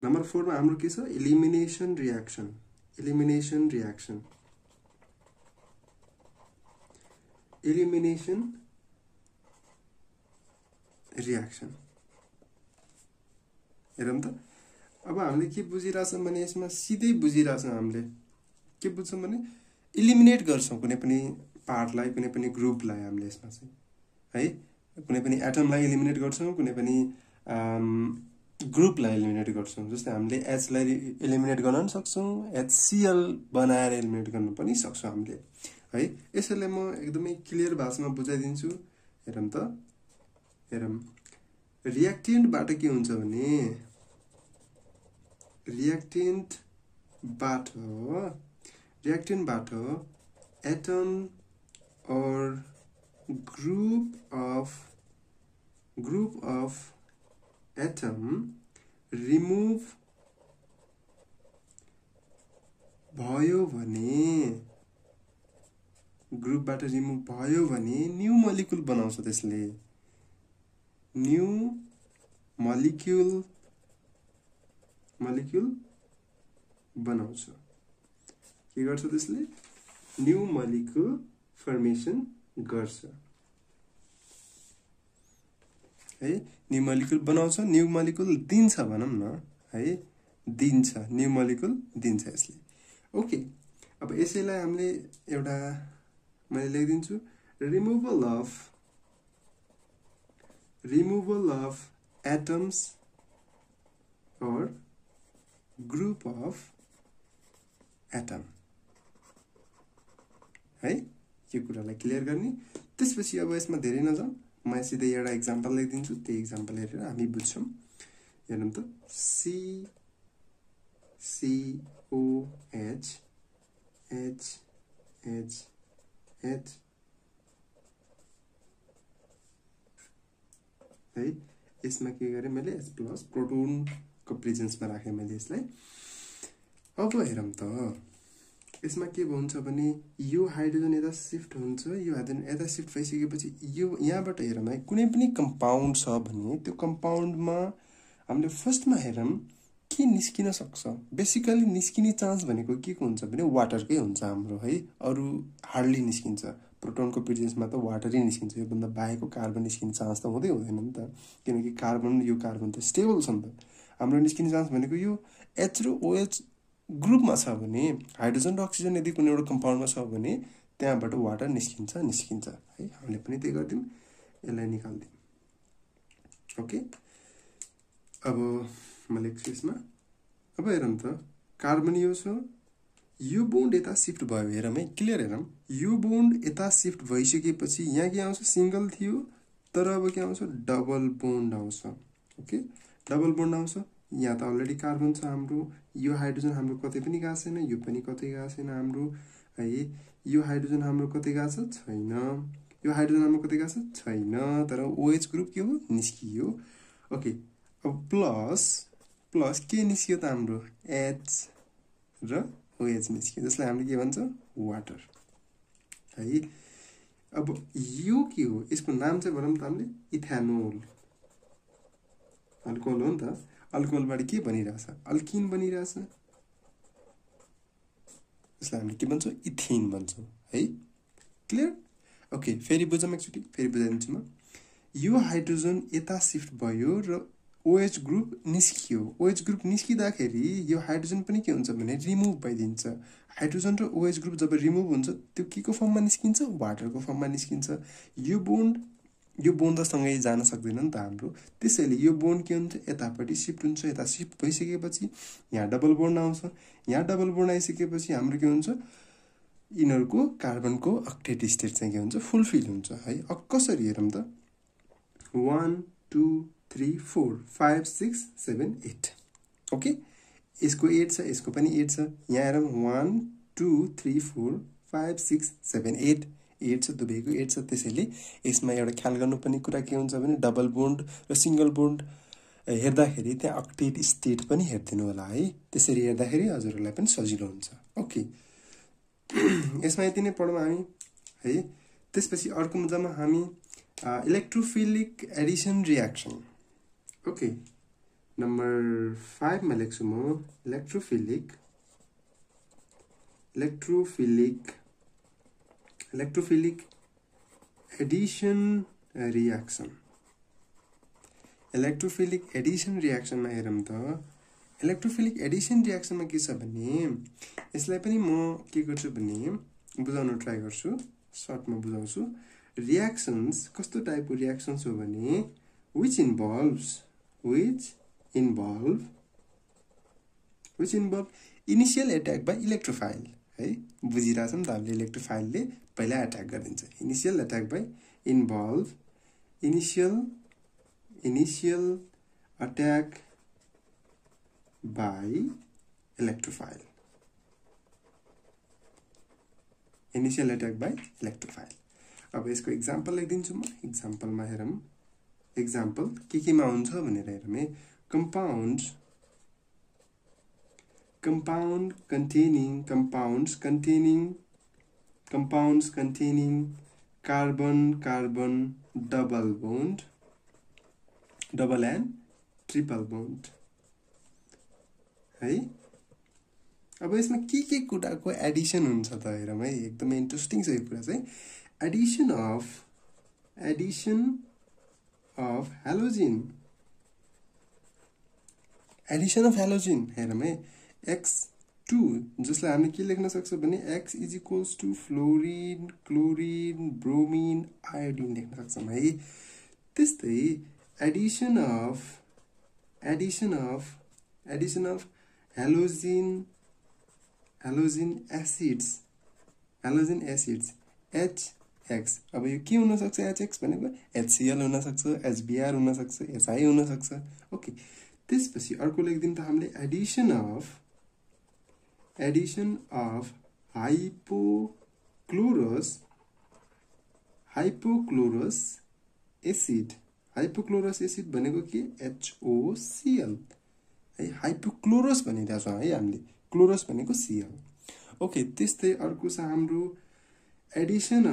Number 4 मा हाम्रो के छ एलिमिनेसन रियाक्सन एलिमिनेसन रियाक्सन हेरौँ त अब हामीले के बुझिरहेछौँ भने यसमा सिधै बुझिरहेछौँ हामीले के बुझ्छौँ भने एलिमिनेट गर्छौँ कुनै पनि पार्टलाई कुनै पनि ग्रुपलाई हामीले यसमा चाहिँ है कुनै पनि एटमलाई एलिमिनेट गर्छौँ कुनै पनि ग्रुपलाई एलिमिनेट गर्छौँ जस्तै हामीले H लाई एलिमिनेट गर्न पनि सक्छौँ HCl बनाएर एलिमिनेट गर्न पनि सक्छौँ हामीले है यसैले म एकदमै क्लियर भाषामा बुझाइदिन्छु हेरौँ त हेरौँ रियाक्टेन्टबाट के हुन्छ भने रियाक्टेन्टबाट atom or group of atom remove भयो भने ग्रुपबाट रिमुभ भयो भने न्यू मोलिक्युल बनाउँछ त्यसले न्यू मोलिक्युल बनाउँछ के गर्छ त्यसले न्यू मोलिक्युल फर्मेसन गर्छ है न्यू मोलिक्युल बनाउँछ न्यू मोलिक्युल दिन्छ भनौं न है दिन्छ न्यू मोलिक्युल दिन्छ यसले ओके अब यसैलाई हामीले एउटा मैले लेखिदिन्छु removal of atoms or group of atom है यो कुरालाई क्लियर गर्ने त्यसपछि अब यसमा धेरै नजाउँ म सिधै एउटा एक्जाम्पल लेखिदिन्छु त्यही एक्जाम्पल हेरेर हामी बुझ्छौं हेरौँ त COH H है यसमा के गरे मैले H+ प्रोटोनको प्रेजेन्समा राखे मैले यसलाई अब हेरौँ त यसमा के हुन्छ भने यो हाइड्रोजन यता शिफ्ट हुन्छ यो हाइड्रोजन यता शिफ्ट भइसकेपछि यो यहाँबाट हेरौँ है कुनै पनि कम्पाउन्ड छ भने त्यो कम्पाउन्डमा हामीले फर्स्टमा हेरौँ के निस्किन सक्छ बेसिकली निस्किने चान्स भनेको के को हुन्छ भने वाटरकै हुन्छ हाम्रो है अरु हार्डली निस्किन्छ प्रोटोनको प्रेजेन्समा त वाटरै निस्किन्छ यो भन्दा बाहेकको कार्बन निस्किने चान्स त हुँदैन नि त किनकि कार्बन यो कार्बन त स्टेबल छ नि त हाम्रो निस्किने चान्स भनेको यो H र OH ग्रुपमा छ भने हाइड्रोजन र अक्सिजन यदि कुनै एउटा कम्पाउन्डमा छ भने त्यहाँबाट वाटर निस्किन्छ है हामीले पनि त्यही गर्दियौं यसलाई निकाल्दियौं ओके अब म लेख्छु यसमा अब हेरौँ त कार्बन यो छ यो बोन्ड यता शिफ्ट भयो हेरौँ है क्लियर हेरौँ यो बोन्ड यता शिफ्ट भइसकेपछि यहाँ के आउँछ सिंगल थियो तर अब के आउँछ डबल बोन्ड आउँछ ओके डबल बोन्ड आउँछ यहाँ त अलरेडी कार्बन छ हाम्रो यो हाइड्रोजन हाम्रो कतै पनि गएको छैन यो पनि कतै गएको छैन हाम्रो है यो हाइड्रोजन हाम्रो कतै गएको छैन यो हाइड्रोजन हाम्रो कतै गएको छैन तर OH ग्रुप के हो निस्कियो ओके अब प्लस के निस्कियो त हाम्रो H र OH निस्कियो जसलाई हामीले के भन्छ वाटर है अब यो के हो यसको नाम चाहिँ भनौं त हामीले इथेनोल अल्कोहल हो नि त अल्कोहलबाट के बनिरहेछ अल्किन बनिरहेछ यसलाई हामीले के भन्छौं इथेन भन्छौं है क्लियर ओके फेरि बुझौँ एकचोटी फेरि बुझाइदिन्छु म यो हाइड्रोजन यता शिफ्ट भयो र OH ग्रुप निस्कियो OH ग्रुप निस्किदाखेरि यो हाइड्रोजन पनि के हुन्छ भने रिमुभ भइदिन्छ हाइड्रोजन र OH ग्रुप जब रिमुभ हुन्छ त्यो के को फर्ममा निस्किन्छ वाटरको फर्ममा निस्किन्छ यो बोन्ड त सँगै जान सक्दैन नि त हाम्रो त्यसैले यो बोन्ड के हुन्छ यतापटि शिफ्ट हुन्छ यता शिफ्ट भइसकेपछि यहाँ डबल बोन्ड आउँछ यहाँ डबल बोन्ड आइसकेपछि हाम्रो के हुन्छ इनरको कार्बनको अक्टेट स्टेट चाहिँ के हुन्छ फुलफिल हुन्छ है अब कसरी हेरौँ त 1 2 3 4 5 6 7 8 ओके यसको 8 छ यसको पनि 8 छ यहाँ हेरौँ 1 2 3 4 5 6 7 8 8 छ दुवैको 8 छ त्यसैले यसमा एउटा ख्याल गर्नुपर्ने कुरा के हुन्छ भने डबल बोन्ड र सिंगल बोन्ड हेर्दाखेरि त्यहाँ अक्टेट स्टेट पनि हेर्दिनु होला है त्यसरी हेर्दाखेरि हजुरहरूलाई पनि सजिलो हुन्छ ओके यसमा यति नै पढौँ हामी है त्यसपछि अर्को मुद्दामा हामी electrophilic addition reaction okay number 5 मा लेख्छु म इलेक्ट्रोफिलिक एडिसन रिएक्सन मा हेरौँ त इलेक्ट्रोफिलिक एडिसन रिएक्सन मा के छ भने यसलाई पनि म के गर्छु भने बुझाउन ट्राई गर्छु सर्टमा बुझाउँछु रिएक्सन्स कस्तो टाइपको रिएक्सन्स हो भने which involve initial attack by electrophile है बुझिरहेछ नि त हामीले इलेक्ट्रोफाइल ले पहिला अट्याक गरिदिन्छ initial attack by initial attack by electrophile अब यसको एक्जाम्पल लेखिदिन्छु म एक्जाम्पलमा हेरौँ एक्जाम्पल के मा हुन्छ भनेर हेरौँ है compounds containing carbon double and triple bond है अब यसमा के कुराको एडिसन हुन्छ त हेरौँ है एकदमै इन्ट्रेस्टिङ छ यो कुरा चाहिँ एडिसन अफ हेलोजिन हेरौँ है X2 जसलाई हामीले के लेख्न सक्छौं भने X = fluorine chlorine bromine iodine लेख्न सक्छौं है त्यस्तै addition of halogen acids HX अब यो के हुन सक्छ HX भनेको HCl हुन सक्छ HBr हुन सक्छ HI हुन सक्छ ओके त्यसपछि अर्को लेख्दिन त हामीले एडिसन अफ हाइपोक्लोरस एसिड भनेको के HOCl है हाइपोक्लोरस भनिरहेछ है हामीले क्लोरस भनेको Cl ओके त्यस्तै अर्को छ हाम्रो एडिसन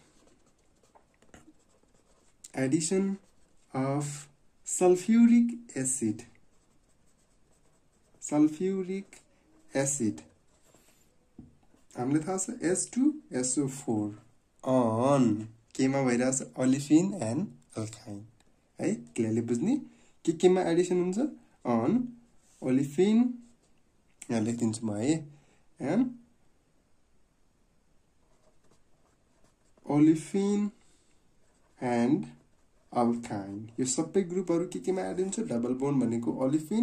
अफ सल्फ्युरिक एसिड हामीले थाहा छ H2SO4 अन केमा भइरहेछ ओलिफिन एन्ड अल्काइन है क्लियरली बुझ्ने केमा एडिसन हुन्छ अन ओलिफिन यहाँ लेखिदिन्छु म है एन्ड ओलिफिन एन्ड अल्काइन यो सबै ग्रुपहरु केमा एड हुन्छ डबल बोन्ड भनेको ओलिफिन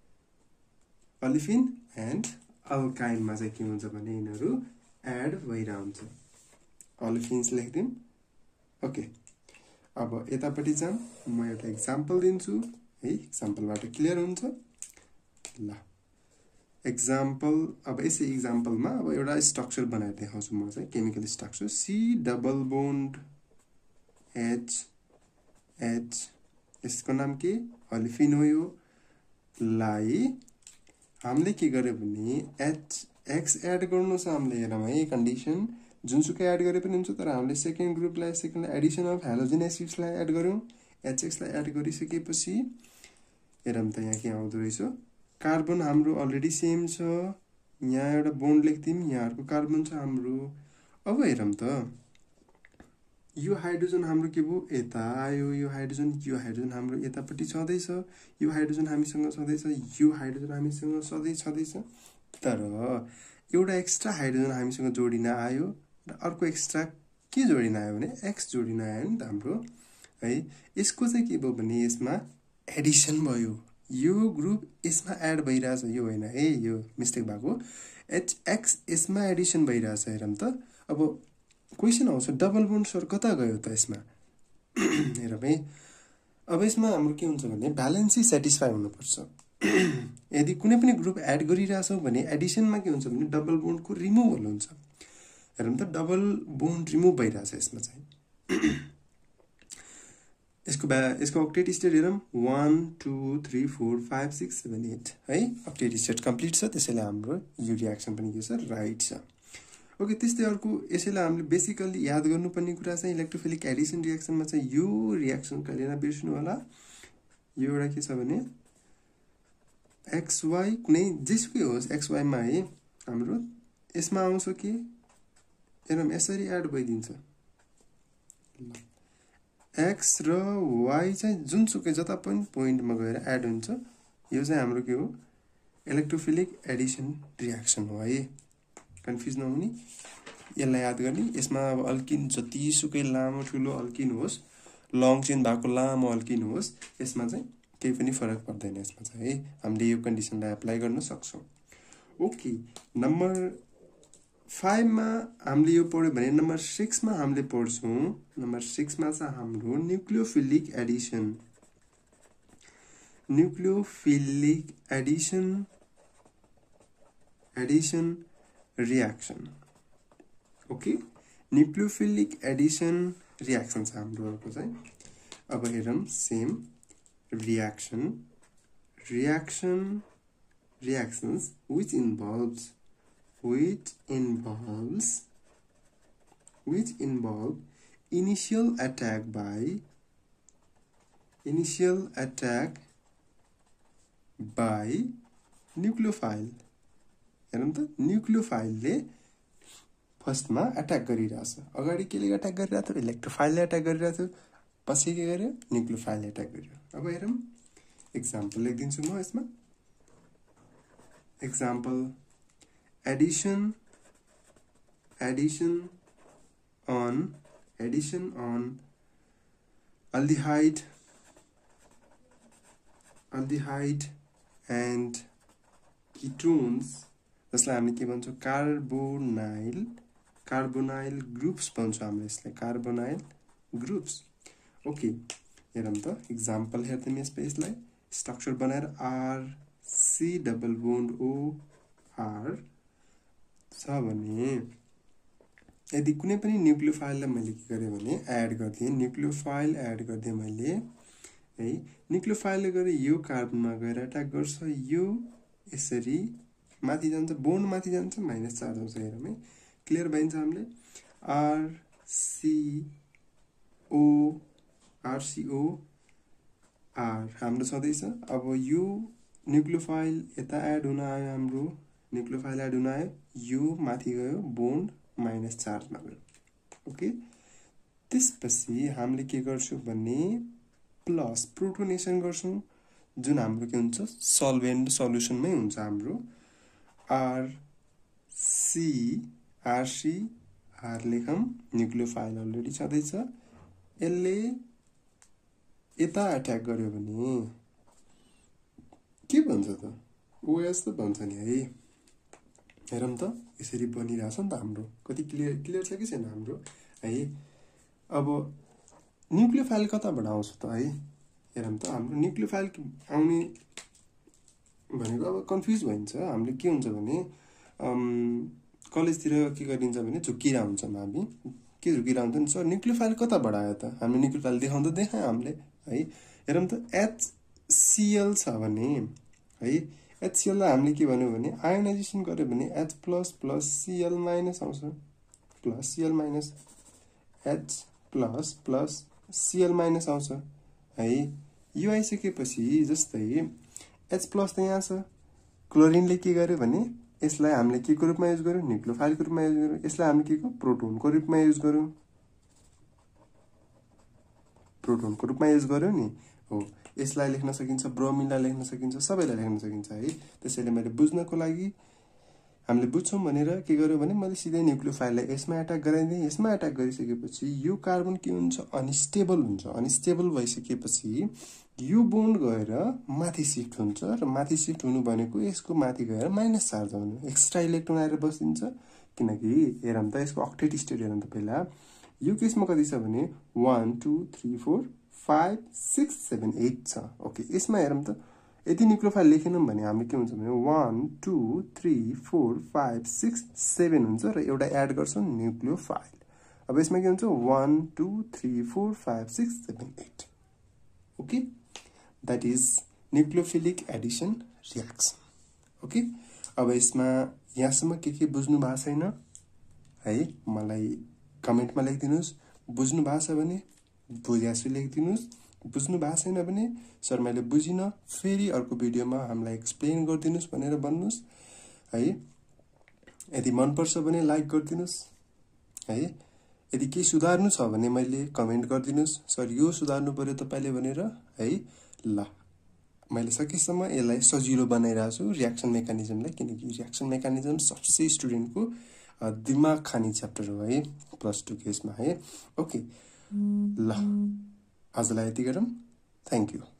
एन्ड अल्काइन मा चाहिँ के हुन्छ भने यिनीहरु एड भइरहन्छ ओलिफिन्स लेख्दिम ओके अब यतापटि जाम म एउटा एक्जाम्पल दिन्छु है एक्जाम्पलबाट क्लियर हुन्छ ल एक्जाम्पल अब यसै एक्जाम्पलमा अब एउटा स्ट्रक्चर बनाएर देखाउँछु म चाहिँ chemical structure C double bond H यसको नाम के ओलिफिन हो यो लाई हामीले के गर्यो भने X एड गर्नु छ हामीले हेरौँ है कन्डिसन जुनसुकै एड गरे पनि हुन्छ तर हामीले सेकेन्ड ग्रुपलाई एडिसन अफ हेलोजिन एसिड्सलाई एड गर्यौं HX लाई एड गरिसकेपछि हेरौँ त यहाँ के आउँदो रहेछ कार्बन हाम्रो अलरेडी सेम छ यहाँ एउटा बोन्ड लेख्दिम यहाँहरुको कार्बन छ हाम्रो अब हेरौँ त यो हाइड्रोजन हाम्रो के भो यता आयो यो हाइड्रोजन हाम्रो यतापटि छदैछ यो हाइड्रोजन हामीसँग छदैछ यो हाइड्रोजन हामीसँग सधैं छदैछ तर एउटा एक्स्ट्रा हाइड्रोजन हामीसँग जोडिन आयो र अर्को एक्स्ट्रा के जोडिन आयो भने X जोडिन आयो नि त हाम्रो है यसको चाहिँ के भयो भने यसमा एडिसन भयो यो ग्रुप यसमा एड भइराछ यो हैन है यो मिस्टेक भएको HX यसमा एडिसन भइराछ हेरौँ त अब क्वेशन आउँछ डबल बोन्ड सर कता गयो त यसमा हेरौँ है अब यसमा हाम्रो के हुन्छ भने ब्यालेन्स सेटिस्फाई हुनुपर्छ यदि कुनै पनि ग्रुप एड गरिराछौ भने एडिसनमा के हुन्छ भने डबल बोन्डको रिमुभल हुन्छ हेरौँ त डबल बोन्ड रिमुभ भइराछ यसमा चाहिँ यसको ऑक्टेट स्टेट हेरौँ 1 2 3 4 5 6 7 8 है ऑक्टेट स्टेट कम्प्लिट छ त्यसैले हाम्रो यो रिएक्सन पनि के छ राइट छ ओके त्यस्तै अर्को यसैले हामीले बेसिकली याद गर्नुपर्ने कुरा चाहिँ इलेक्ट्रोफिलिक एडिसन रिएक्सनमा चाहिँ यो रिएक्सन कहिले नबिर्सनु होला यो एउटा के छ भने XY कुनै जेसुकै होस् XY मा है हाम्रो यसमा आउँछ के हेरौँ यसरी एड भइदिन्छ X र Y चाहिँ जुनसुकै जता पनि पोइन्टमा गएर एड हुन्छ यो चाहिँ हाम्रो के हो इलेक्ट्रोफिलिक एडिसन रियाक्सन हो है कन्फ्युज नहुने यसलाई याद गर्ने यसमा अब अल्किन जतिसुकै लामो ठुलो अल्किन होस् लङ चेन भएको लामो अल्किन होस् यसमा चाहिँ केही पनि फरक पर्दैन यसमा चाहिँ है हामीले यो कन्डिसनलाई अप्लाई गर्न सक्छौं ओके नम्बर 5 मा हामीले यो पढ्यो भने नम्बर 6 मा हामीले पढ्छौं नम्बर 6 मा चाहिँ हाम्रो nucleophilic addition reaction okay nucleophilic addition reaction छ हाम्रो अर्को चाहिँ अब हेरौं same reactions which involve initial attack by nucleophile हेरौं त न्यूक्लियोफाइलले फर्स्टमा अट्याक गरिरहेछ अगाडि केले अट्याक गरिरहेछ इलेक्ट्रोफाइलले अट्याक गरिरहेछ पछि के गर्यो न्यूक्लियोफाइलले अट्याक गर्यो अब हेरौं एक्जाम्पल लेख्दिन्छु म यसमा example addition on aldehyde and ketones जसलाई हामी के भन्छौं कार्बोनाइल ग्रुप्स भन्छौं हामीले यसलाई कार्बोनाइल ग्रुप्स ओके हेरौं त एक्जाम्पल हेर्दै यसलाई स्ट्रक्चर बनाएर R C double bond O R छ भने यदि कुनै पनि न्यूक्लियोफाइललाई मैले के गरे भने एड गर्दिए न्यूक्लियोफाइल एड गर्दिए मैले है न्यूक्लियोफाइलले गरे यो कार्बनमा गएर अट्याक गर्छ यो यसरी माथि जान्छ बोन्ड माथि जान्छ माइनस चार्ज आउँछ हेरौँ है क्लियर भइन्छ हामीले RCO R हाम्रो छँदैछ अब यो न्यूक्लियोफाइल यता एड हुन आयो हाम्रो न्यूक्लियोफाइल एड हुन आयो यो माथि गयो बोन्ड माइनस चार्ज मा गयो ओके त्यसपछि हामीले के गर्छौं भने प्लस प्रोटोनेसन गर्छौं जुन हाम्रो के हुन्छ सल्भेन्ट सल्युसनमै हुन्छ हाम्रो R लेखौं न्यूक्लियोफाइल अलरेडी छँदैछ यसले यता अट्याक गर्यो भने के भन्छ त OS त भन्छ नि है हेरौं त यसरी बनिरहेछ नि त हाम्रो कति क्लियर छ कि छैन हाम्रो है अब न्यूक्लियोफाइल कताबाट आउँछ त है हेरौं त हाम्रो न्यूक्लियोफाइल आउने भनेको अब कन्फ्युज भइन्छ हामीले के हुन्छ भने कलेजतिर के गरिन्छ भने झुकिरा हुन्छ हामी के झुकिरा हुन्छ नि सर न्यूक्लियोफाइल कताबाट आयो त हामीले न्यूक्लियोफाइल देखाउँदा देखाए हामीले है हेरौं त HCl छ भने है HCl लाई हामीले के भन्यो भने आयोनाइजेसन गर्यो भने H+ + Cl- आउँछ प्लस Cl- H+ + Cl- आउँछ है यो आइसकेपछि जस्तै H+ त यहाँ छ क्लोरिनले के गर्यो भने यसलाई हामीले के को रूपमा युज गर्यो न्यूक्लियोफाइलको रूपमा युज गर्यो यसलाई हामीले के को प्रोटोनको रूपमा युज गर्यो नि हो यसलाई लेख्न सकिन्छ ब्रोमिनलाई लेख्न सकिन्छ सबैलाई लेख्न सकिन्छ है त्यसैले मैले बुझ्नको लागि हामीले बुझ्छौं भनेर के गर्यो भने मैले सिधै न्यूक्लियोफाइललाई यसमा अट्याक गराइदिए यसमा अट्याक गरिसकेपछि यो कार्बन के हुन्छ अनस्टेबल भइसकेपछि यो बोन्ड गएर माथि शिफ्ट हुन्छ र माथि शिफ्ट हुनु भनेको यसको माथि गएर माइनस चार्ज आउनु एक्स्ट्रा इलेक्ट्रोन आएर बसिन्छ किनकि हेरौं त यसको अक्टेट स्टेट हेरौं त पहिला यो केसमा कति छ भने 1 2 3 4 5 6 7 8 छ ओके यसमा हेरौं त यदि न्यूक्लियोफाइल लेखेनौं भने हामीले के हुन्छ भने 1 2 3 4 5 6 7 हुन्छ र एउटा एड गर्छौं न्यूक्लियोफाइल अब यसमा के हुन्छ 1 2 3 4 5 6 7 8 okay that is nucleophilic addition reaction okay अब यसमा यहाँसम्म के बुझ्नु भएको छैन है मलाई कमेन्टमा लेखिदिनुस् बुझ्नु भएको छ भने बुझ्यासु लेखिदिनुस् बुझ्नु भएको छैन भने सर मैले बुझिन फेरि अर्को भिडियोमा हामीलाई एक्सप्लेन गरिदिनुस् भनेर भन्नुस् है। यदि मन पर्छ भने लाइक गरिदिनुस् है। यदि केही सुधार्नु छ भने मैले कमेन्ट गरिदिनुस् सर यो सुधार्नु पर्यो तपाईले भनेर है। ल मैले सकेसम्म यसलाई सजिलो बनाइरहेको छु रियाक्सन मेकानिजमलाई, किनकि रियाक्सन मेकानिजम सबसे स्टुडेन्टको दिमाग खाने च्याप्टर हो है +2 केसमा है। ओके ल आजलाई यति गरौँ। Thank you.